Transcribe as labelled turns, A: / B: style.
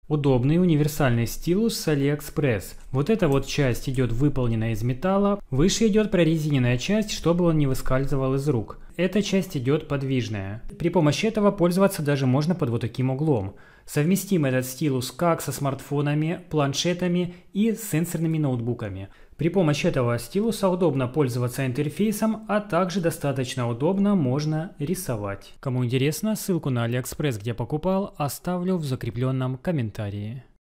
A: Удобный универсальный стилус с AliExpress. Вот эта вот часть идет выполнена из металла. Выше идет прорезиненная часть, чтобы он не выскальзывал из рук. Эта часть идет подвижная. При помощи этого пользоваться даже можно под вот таким углом. Совместим этот стилус как со смартфонами, планшетами и с сенсорными ноутбуками. При помощи этого стилуса удобно пользоваться интерфейсом, а также достаточно удобно можно рисовать. Кому интересно, ссылку на AliExpress, где покупал, оставлю в закрепленном комментарии.